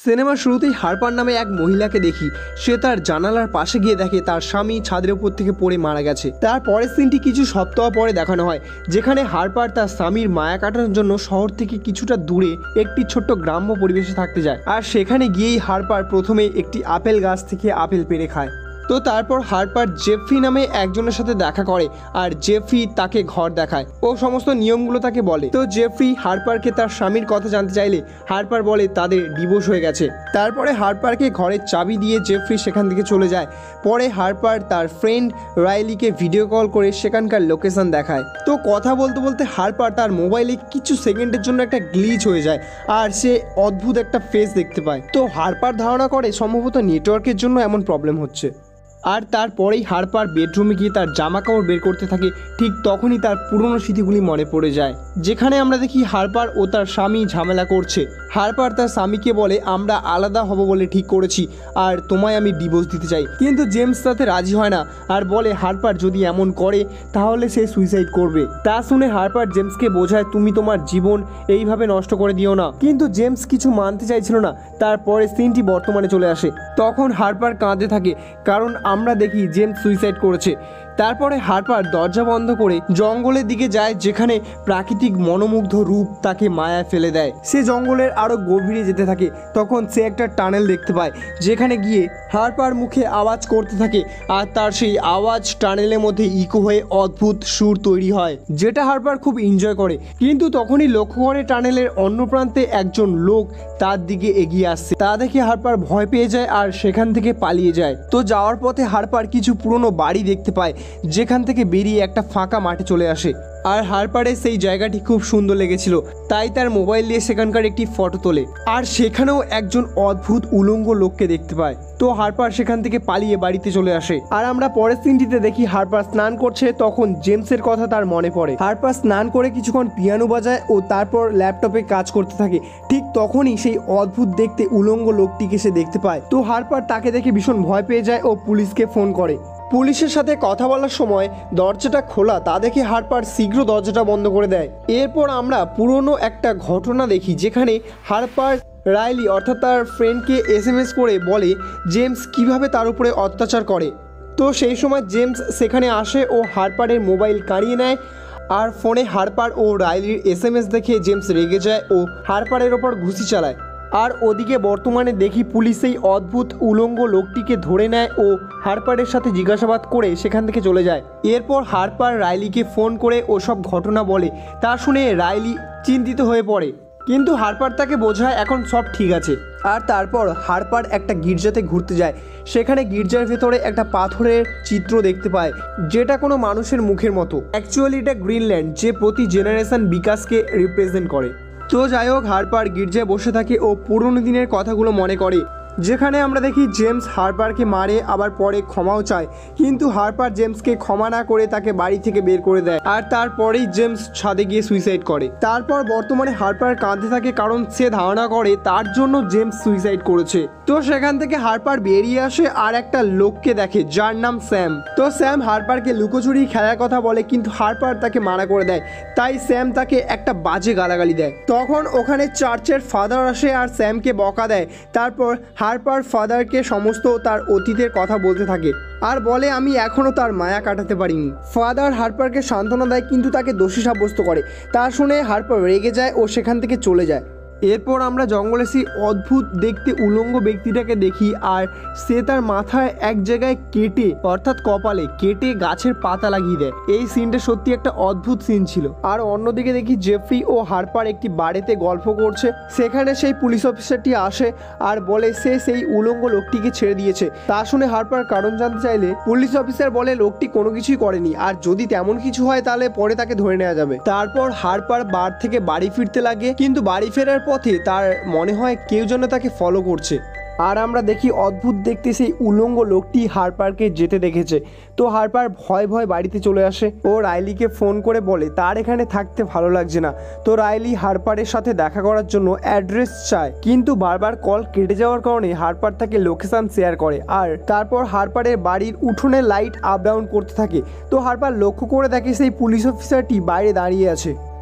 সিনেমার শুরুতেই হারপার নামে এক মহিলাকে দেখি। সে তার জানালার পাশে গিয়ে দেখে তার স্বামী ছাদের উপর থেকে পড়ে মারা গেছে। তার পরের সিনটি কিছু সপ্তাহ পরে দেখানো হয়, যেখানে হারপার তার স্বামীর মায়া কাটানোর জন্য শহর থেকে কিছুটা দূরে একটি ছোট্ট গ্রাম্য পরিবেশে থাকতে যায়। আর সেখানে গিয়েই হারপার প্রথমে একটি আপেল গাছ থেকে আপেল পেড়ে খায়। তো তারপর হারপার জেফ্রি নামে একজনের সাথে দেখা করে, আর জেফ্রি তাকে ঘর দেখায় ও সমস্ত নিয়মগুলো তাকে বলে। তো জেফ্রি হারপারকে তার স্বামীর কথা জানতে চাইলে হারপার বলে তাদের ডিভোর্স হয়ে গেছে। তারপরে হারপারকে ঘরের চাবি দিয়ে জেফ্রি সেখান থেকে চলে যায়। পরে হারপার তার ফ্রেন্ড রাইলিকে ভিডিও কল করে সেখানকার লোকেশন দেখায়। তো কথা বলতে বলতে হারপার তার মোবাইলে কিছু সেকেন্ডের জন্য একটা গ্লিচ হয়ে যায়, আর সে অদ্ভুত একটা ফেস দেখতে পায়। তো হারপার ধারণা করে সম্ভবত নেটওয়ার্কের জন্য এমন প্রবলেম হচ্ছে। আর তারপরেই হারপার বেডরুমে গিয়ে তার জামা কাপড় বের করতে থাকে। ঠিক তখনই তার পুরনো স্মৃতিগুলি মনে পড়ে যায়, যেখানে আমরা দেখি হারপার ও তার স্বামী ঝামেলা করছে। হারপার তার স্বামীকে বলে, আমরা আলাদা হব বলে ঠিক করেছি, আর তোমায় আমি ডিভোর্স দিতে চাই। কিন্তু জেমস তাতে রাজি হয় না, আর বলে হারপার যদি এমন করে তাহলে সে সুইসাইড করবে। তা শুনে হারপার জেমসকে বোঝায়, তুমি তোমার জীবন এইভাবে নষ্ট করে দিও না। কিন্তু জেমস কিছু মানতে চাইছিল না। তারপরে সিনটি বর্তমানে চলে আসে। তখন হারপার কাঁদতে থাকে, কারণ আমরা দেখি জেমস সুইসাইড করেছে। তারপরে হারপার দরজা বন্ধ করে জঙ্গলের দিকে যায়, যেখানে প্রাকৃতিক মনোমুগ্ধ রূপ তাকে মায়ায় ফেলে দেয়। সে জঙ্গলের আরো গভীরে যেতে থাকে। তখন সে একটা টানেল দেখতে পায়, যেখানে গিয়ে হারপার মুখে আওয়াজ করতে থাকে, আর তার সেই আওয়াজ টানেলের মধ্যে ইকো হয়ে অদ্ভুত সুর তৈরি হয়, যেটা হারপার খুব এনজয় করে। কিন্তু তখনই লক্ষ্য করে টানেলের অন্য প্রান্তে একজন লোক তার দিকে এগিয়ে আসছে। তা দেখে হারপার ভয় পেয়ে যায় আর সেখান থেকে পালিয়ে যায়। তো যাওয়ার পথে হারপার কিছু পুরনো বাড়ি দেখতে পায়, যেখান থেকে বেরিয়ে একটা ফাঁকা মাঠে চলে আসে। আর হারপারের সেই জায়গাটি খুব সুন্দর লেগেছিল, তাই তার মোবাইল দিয়ে সেখানকার একটি ফটো তোলে। আর সেখানেও একজন অদ্ভুত উলঙ্গ লোককে দেখতে পায়। তো হারপার সেখান থেকে পালিয়ে বাড়িতে চলে আসে। আর আমরা পরের সিনটিতে দেখি হারপার স্নান করছে। তখন জেমসের কথা তার মনে পড়ে। হারপার স্নান করে কিছুক্ষণ পিয়ানো বাজায় ও তারপর ল্যাপটপে কাজ করতে থাকে। ঠিক তখনই সেই অদ্ভুত দেখতে উলঙ্গ লোকটিকে সে দেখতে পায়। তো হারপার তাকে দেখে ভীষণ ভয় পেয়ে যায় ও পুলিশকে ফোন করে। পুলিশের সাথে কথা বলার সময় দরজাটা খোলা, তা দেখে হারপার শীঘ্র দরজাটা বন্ধ করে দেয়। এরপর আমরা পুরনো একটা ঘটনা দেখি, যেখানে হারপার রাইলি অর্থাৎ তার ফ্রেন্ডকে SMS করে বলে জেমস কিভাবে তার উপরে অত্যাচার করে। তো সেই সময় জেমস সেখানে আসে ও হারপারের মোবাইল কাড়িয়ে নেয়। আর ফোনে হারপার ও রাইলির SMS দেখে জেমস রেগে যায় ও হারপারের ওপর ঘুষি চালায়। আর ওদিকে বর্তমানে দেখি পুলিশ এই অদ্ভুত উলঙ্গ লোকটিকে ধরে নেয় ও হারপারের সাথে জিজ্ঞাসাবাদ করে সেখান থেকে চলে যায়। এরপর হারপার রাইলিকে ফোন করে ওসব ঘটনা বলে। তা শুনে রাইলি চিন্তিত হয়ে পড়ে, কিন্তু হারপার তাকে বোঝায় এখন সব ঠিক আছে। আর তারপর হারপার একটা গির্জাতে ঘুরতে যায়। সেখানে গির্জার ভেতরে একটা পাথরের চিত্র দেখতে পায়, যেটা কোনো মানুষের মুখের মতো। অ্যাকচুয়ালি এটা গ্রিনল্যান্ড, যে প্রতি জেনারেশন বিকাশকে রিপ্রেজেন্ট করে। তো যাই হোক, হারপার গির্জায় বসে থাকে ও পুরনো দিনের কথাগুলো মনে করে, যেখানে আমরা দেখি জেমস হারপারকে মারে, আবার পরে ক্ষমাও চায়। কিন্তু হারপার জেমসকে ক্ষমা না করে তাকে বাড়ি থেকে বের করে দেয়। আর তারপরেই জেমস ছাদে গিয়ে সুইসাইড করে। তারপর বর্তমানে হারপার কাঁদতে থাকে, কারণ সে ধারণা করে তার জন্য জেমস সুইসাইড করেছে। তো সেখান থেকে হারপার বেরিয়ে আসে আর একটা লোককে দেখে, যার নাম স্যাম। তো স্যাম হারপারকে লুকোচুরি খেলার কথা বলে, কিন্তু হারপার তাকে মানা করে দেয়। তাই স্যাম তাকে একটা বাজে গালাগালি দেয়। তখন ওখানে চার্চের ফাদার আসে আর স্যামকে বকা দেয়। তারপর হারপার ফাদারকে সমস্ত তার অতীতের কথা বলতে থাকে আর বলে, আমি এখনও তার মায়া কাটাতে পারিনি। ফাদার হারপারকে সান্ত্বনা দেয়, কিন্তু তাকে দোষী সাব্যস্ত করে। তা শুনে হারপার রেগে যায় ও সেখান থেকে চলে যায়। এরপর আমরা জঙ্গলে সেই অদ্ভুত দেখতে উলঙ্গ ব্যক্তিটাকে দেখি, আর সে তার মাথায় এক জায়গায় কেটে অর্থাৎ কপালে কেটে গাছের পাতা লাগিয়ে দেয়। এই সিনটা সত্যি একটা অদ্ভুত সিন ছিল। আর অন্যদিকে দেখি জেফ্রি ও হারপার একটি বাড়িতে গল্প করছে। সেখানে সেই পুলিশ অফিসারটি আসে আর বলে সে সেই উলঙ্গ লোকটিকে ছেড়ে দিয়েছে। তা শুনে হারপার কারণ জানতে চাইলে পুলিশ অফিসার বলে লোকটি কোনো কিছুই করেনি, আর যদি তেমন কিছু হয় তাহলে পরে তাকে ধরে নেওয়া যাবে। তারপর হারপার বার থেকে বাড়ি ফিরতে লাগে, কিন্তু বাড়ি ফেরার পথে তার মনে হয় কেউ যেন তাকে ফলো করছে। আর আমরা দেখি অদ্ভুত দেখতে সেই উলঙ্গ লোকটি হারপারকে যেতে দেখেছে। তো হারপার ভয় ভয় বাড়িতে চলে আসে ও রাইলিকে ফোন করে বলে তার এখানে থাকতে ভালো লাগছে না। তো রাইলি হারপারের সাথে দেখা করার জন্য অ্যাড্রেস চায়, কিন্তু বারবার কল কেটে যাওয়ার কারণে হারপার তাকে লোকেশন শেয়ার করে। আর তারপর হারপারের বাড়ির উঠোনে লাইট আপ ডাউন করতে থাকে। তো হারপার লক্ষ্য করে দেখে সেই পুলিশ অফিসারটি বাইরে দাঁড়িয়ে আছে।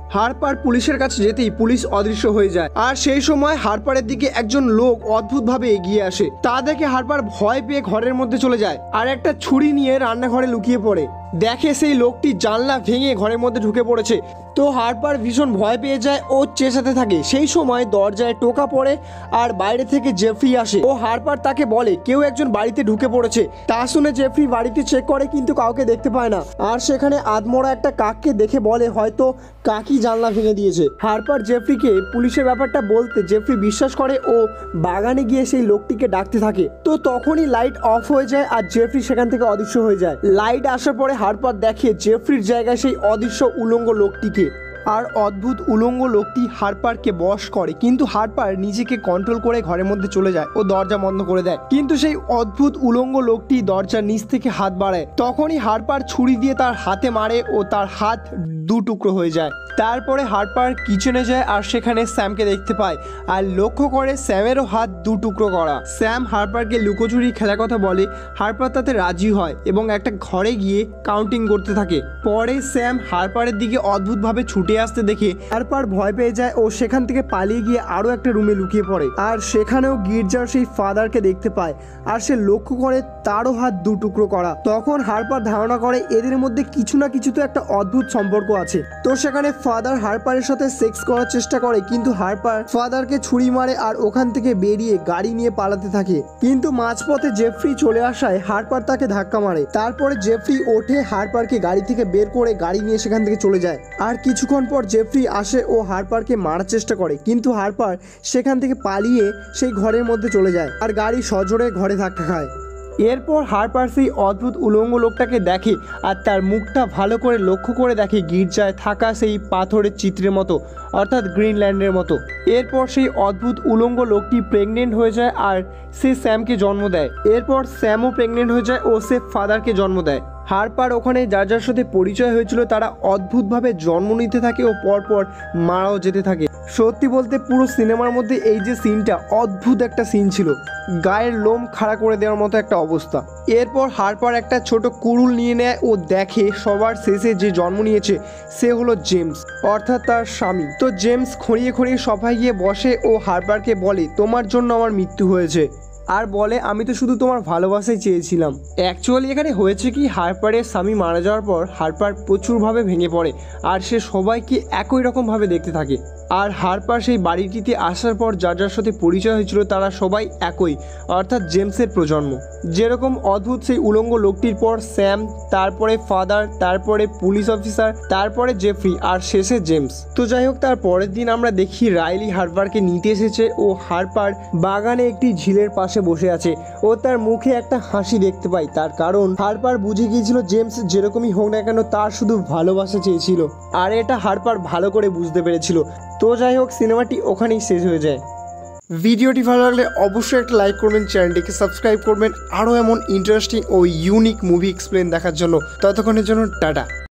হারপার পুলিশের কাছে যেতেই পুলিশ অদৃশ্য হয়ে যায়। আর সেই সময় হারপারের দিকে একজন লোক অদ্ভুতভাবে এগিয়ে আসে। তা দেখে হারপার ভয় পেয়ে ঘরের মধ্যে চলে যায় আর একটা ছুরি নিয়ে রান্নাঘরে লুকিয়ে পড়ে। দেখে সেই লোকটি জানলা ভেঙে ঘরের মধ্যে ঢুকে পড়েছে। তো হারপার ভীষণ ভয় পেয়ে যায় ও চেঁচাতে থাকে। সেই সময় দরজায় টোকা পড়ে আর বাইরে থেকে জেফ্রি আসে। ও হারপার তাকে বলে কেউ একজন বাড়িতে ঢুকে পড়েছে। তা শুনে জেফ্রি বাড়িতে চেক করে কিন্তু কাউকে দেখতে পায় না। আর সেখানে আধমরা একটা কাককে দেখে বলে হয়তো কাকই জানলা ভেঙে দিয়েছে। হারপার জেফ্রিকে পুলিশের ব্যাপারটা বলতে জেফ্রি বিশ্বাস করে ও বাগানে গিয়ে সেই লোকটিকে ডাকতে থাকে। তো তখনই লাইট অফ হয়ে যায় আর জেফ্রি সেখান থেকে অদৃশ্য হয়ে যায়। লাইট আসার পরে হারপার দেখে জেফ্রির জায়গায় সেই অদৃশ্য উলঙ্গ লোকটিকে। আর অদ্ভুত উলঙ্গ লোকটি হারপারকে বশ করে, কিন্তু হারপার নিজেকে কন্ট্রোল করে ঘরের মধ্যে চলে যায় ও দরজা বন্ধ করে দেয়। কিন্তু সেই অদ্ভুত উলঙ্গ লোকটি দরজার নিচ থেকে হাত বাড়ায়। তখনই হারপার ছুরি দিয়ে তার হাতে মারে ও তার হাত দু টুকরো হয়ে যায়। তারপরে হারপার কিচেনে যায় আর সেখানে স্যামকে দেখতে পায় আর লক্ষ্য করে স্যামেরও হাত দু টুকরো করা। স্যাম হারপারকে লুকোচুরি খেলার কথা বলে। হারপার তাতে রাজি হয় এবং একটা ঘরে গিয়ে কাউন্টিং করতে থাকে। পরে স্যাম হারপারের দিকে অদ্ভুতভাবে ছুটে আসতে দেখে হারপার ভয় পেয়ে যায় ও সেখান থেকে পালিয়ে গিয়ে আরও একটা রুমে লুকিয়ে পড়ে। আর সেখানেও গির্জার সেই ফাদারকে দেখতে পায় আর সে লক্ষ্য করে তারও হাত দু টুকরো করা। তখন হারপার ধারণা করে এদের মধ্যে কিছু না কিছু তো একটা অদ্ভুত সম্পর্ক আছে। তো সেখানে ফাদার হারপারের সাথে সেক্স করার চেষ্টা করে, কিন্তু হারপার ফাদারকে ছুরি মারে আর ওখান থেকে বেরিয়ে গাড়ি নিয়ে পালাতে থাকে। কিন্তু মাঝপথে জেফ্রি চলে আসায় হারপার তাকে ধাক্কা মারে। তারপরে জেফ্রি ওঠে হারপারকে গাড়ি থেকে বের করে গাড়ি নিয়ে সেখান থেকে চলে যায়। আর কিছুক্ষণ পর জেফ্রি আসে ও হারপারকে মারার চেষ্টা করে, কিন্তু হারপার সেখান থেকে পালিয়ে সেই ঘরের মধ্যে চলে যায় আর গাড়ি সজোরে ঘরে ধাক্কা খায়। এরপর হারপার সেই অদ্ভুত উলঙ্গ লোকটাকে দেখে আর তার মুখটা ভালো করে লক্ষ্য করে দেখে গির্জায় থাকা সেই পাথরের চিত্রের মতো, অর্থাৎ গ্রিনল্যান্ডের মতো। এরপর সেই অদ্ভুত উলঙ্গ লোকটি প্রেগনেন্ট হয়ে যায় আর সে স্যামকে জন্ম দেয়। এরপর স্যামও প্রেগনেন্ট হয়ে যায় ও সে ফাদারকে জন্ম দেয়। হারপার ওখানে যার যার সাথে পরিচয় হয়েছিল তারা অদ্ভুতভাবে জন্ম নিতে থাকে ও পরপর মারাও যেতে থাকে। সত্যি বলতে পুরো সিনেমার মধ্যে এই যে সিনটা অদ্ভুত একটা সিন ছিল, গায়ের লোম খাড়া করে দেওয়ার মতো একটা অবস্থা। এরপর হারপার একটা ছোট কুড়ুল নিয়ে নেয় ও দেখে সবার শেষে যে জন্ম নিয়েছে সে হলো জেমস, অর্থাৎ তার স্বামী। তো জেমস খড়িয়ে খড়িয়ে সবাই গিয়ে বসে ও হারপারকে বলে তোমার জন্য আমার মৃত্যু হয়েছে, আর বলে আমি তো শুধু তোমার ভালোবাসাই চেয়েছিলাম। অ্যাকচুয়ালি এখানে হয়েছে কি, হারপারের স্বামী মারা যাওয়ার পর হারপার প্রচুরভাবে ভেঙে পড়ে আর সে সবাইকে একই রকমভাবে দেখতে থাকে। আর হারপার সেই বাড়িটিতে আসার পর যার যার সাথে পরিচয় হয়েছিল তারা সবাই একই, অর্থাৎ জেমসের প্রজন্ম। যেরকম অদ্ভুত সেই উলঙ্গ লোকটির পর স্যাম, তারপরে ফাদার, তারপরে পুলিশ অফিসার, তারপরে জেফ্রি আর শেষে জেমস। তো যাই হোক, তার পরের দিন আমরা দেখি রাইলি হারপারকে নিতে এসেছে ও হারপার বাগানে একটি ঝিলের পাশে বসে আছে ও তার মুখে একটা হাসি দেখতে পাই। তার কারণ হারপার বুঝে গিয়েছিল জেমস যেরকমই হোক না কেন তার শুধু ভালোবাসা চেয়েছিল, আর এটা হারপার ভালো করে বুঝতে পেরেছিল। তো যাই হোক, সিনেমাটি ওখানেই শেষ হয়ে যায়। ভিডিওটি ভালো লাগলে অবশ্যই একটা লাইক করবেন, চ্যানেলটিকে সাবস্ক্রাইব করবেন আরও এমন ইন্টারেস্টিং ও ইউনিক মুভি এক্সপ্লেন দেখার জন্য। ততক্ষণের জন্য টাটা।